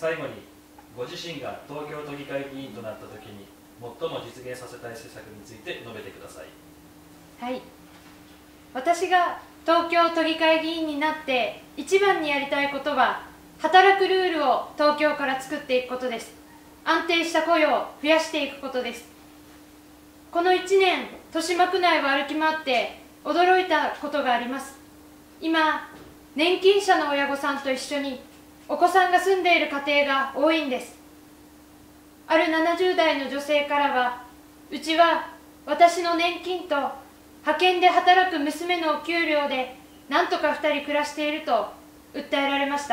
最後にご自身が東京都議会議員となったときに最も実現させたい施策について述べてください。 はい、私が東京都議会議員になって一番にやりたいことは、働くルールを東京から作っていくことです。安定した雇用を増やしていくことです。この1年、豊島区内を歩き回って驚いたことがあります。今、年金者の親御さんと一緒にお子さんが住んでいる家庭が多いんです。ある70代の女性からは、うちは私の年金と派遣で働く娘のお給料でなんとか2人暮らしていると訴えられました。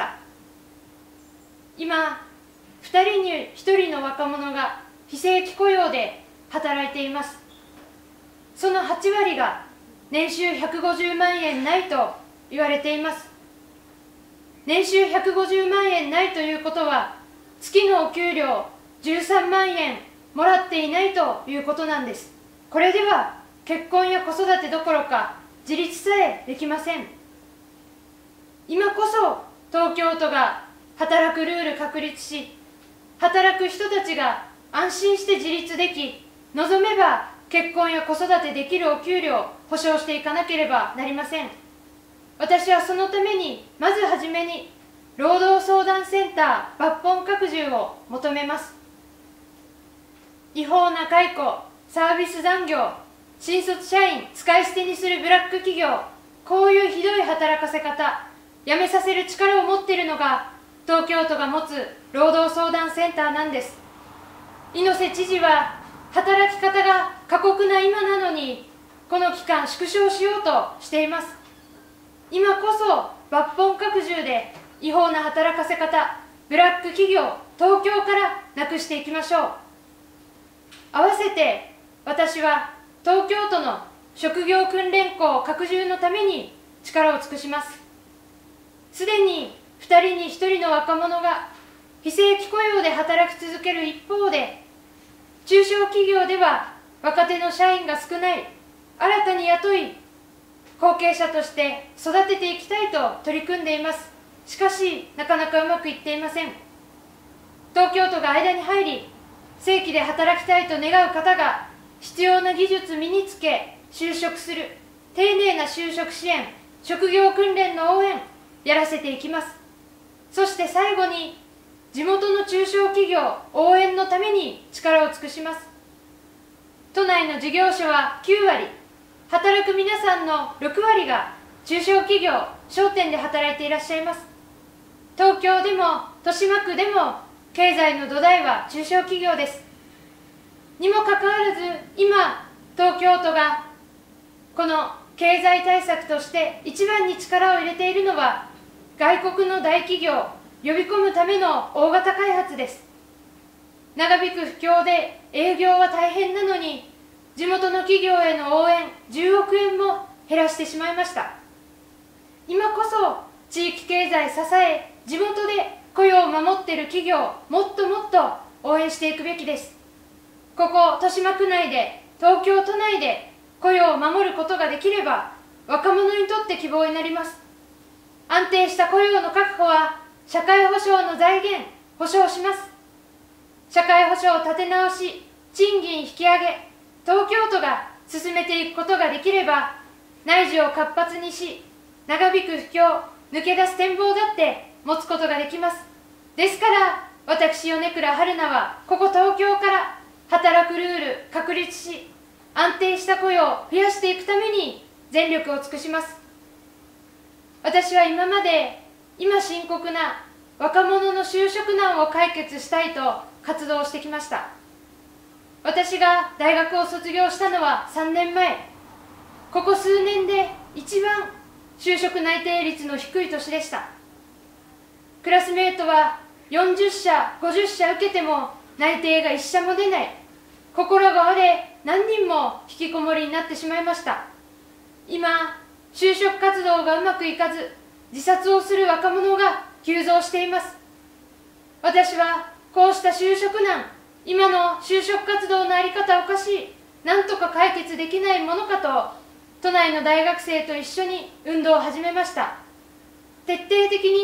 今、2人に1人の若者が非正規雇用で働いています。その8割が年収150万円ないと言われています。年収150万円ないということは、月のお給料13万円もらっていないということなんです。これでは結婚や子育てどころか自立さえできません。今こそ東京都が働くルール確立し、働く人たちが安心して自立でき、望めば結婚や子育てできるお給料を保障していかなければなりません。私はそのためにまずはじめに労働相談センター抜本拡充を求めます。違法な解雇、サービス残業、新卒社員使い捨てにするブラック企業、こういうひどい働かせ方、やめさせる力を持っているのが東京都が持つ労働相談センターなんです。猪瀬知事は働き方が過酷な今なのにこの期間縮小しようとしています。今こそ抜本拡充で違法な働かせ方、ブラック企業、東京からなくしていきましょう。合わせて私は東京都の職業訓練校拡充のために力を尽くします。すでに2人に1人の若者が非正規雇用で働き続ける一方で、中小企業では若手の社員が少ない、新たに雇い後継者として育てていきたいと取り組んでいます。しかしなかなかうまくいっていません。東京都が間に入り、正規で働きたいと願う方が必要な技術身につけ就職する丁寧な就職支援、職業訓練の応援やらせていきます。そして最後に地元の中小企業応援のために力を尽くします。都内の事業所は9割、働く皆さんの6割が中小企業、商店で働いていらっしゃいます。東京でも豊島区でも経済の土台は中小企業です。にもかかわらず今東京都がこの経済対策として一番に力を入れているのは、外国の大企業を呼び込むための大型開発です。長引く不況で営業は大変なのに、地元の企業への応援10億円も減らしてしまいました。今こそ地域経済支え、地元で雇用を守っている企業をもっともっと応援していくべきです。ここ豊島区内で、東京都内で雇用を守ることができれば若者にとって希望になります。安定した雇用の確保は社会保障の財源保障します。社会保障を立て直し、賃金引き上げ、東京都が進めていくことができれば、内需を活発にし、長引く不況、抜け出す展望だって持つことができます。ですから私米倉春菜はここ東京から働くルール確立し、安定した雇用を増やしていくために全力を尽くします。私は今まで今深刻な若者の就職難を解決したいと活動してきました。私が大学を卒業したのは3年前。ここ数年で一番就職内定率の低い年でした。クラスメートは40社50社受けても内定が1社も出ない。心が折れ、何人も引きこもりになってしまいました。今就職活動がうまくいかず自殺をする若者が急増しています。私はこうした就職難、今の就職活動の在り方おかしい、なんとか解決できないものかと都内の大学生と一緒に運動を始めました。徹底的に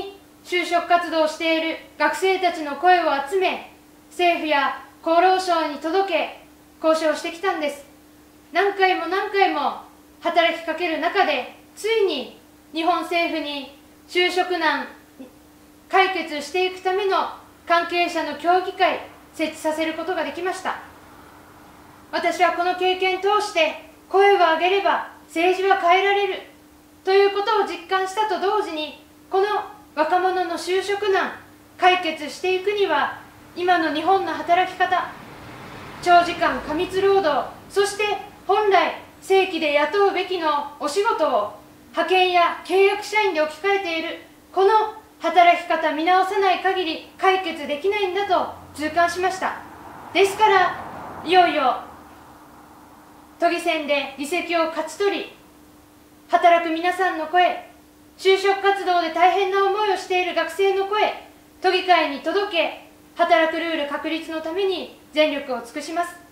就職活動をしている学生たちの声を集め、政府や厚労省に届け交渉してきたんです。何回も何回も働きかける中で、ついに日本政府に就職難解決していくための関係者の協議会設置させることができました。私はこの経験を通して、声を上げれば政治は変えられるということを実感したと同時に、この若者の就職難解決していくには、今の日本の働き方、長時間過密労働、そして本来正規で雇うべきのお仕事を派遣や契約社員で置き換えている、この働き方見直さない限り解決できないんだと痛感しました。ですから、いよいよ都議選で議席を勝ち取り、働く皆さんの声、就職活動で大変な思いをしている学生の声、都議会に届け、働くルール確立のために全力を尽くします。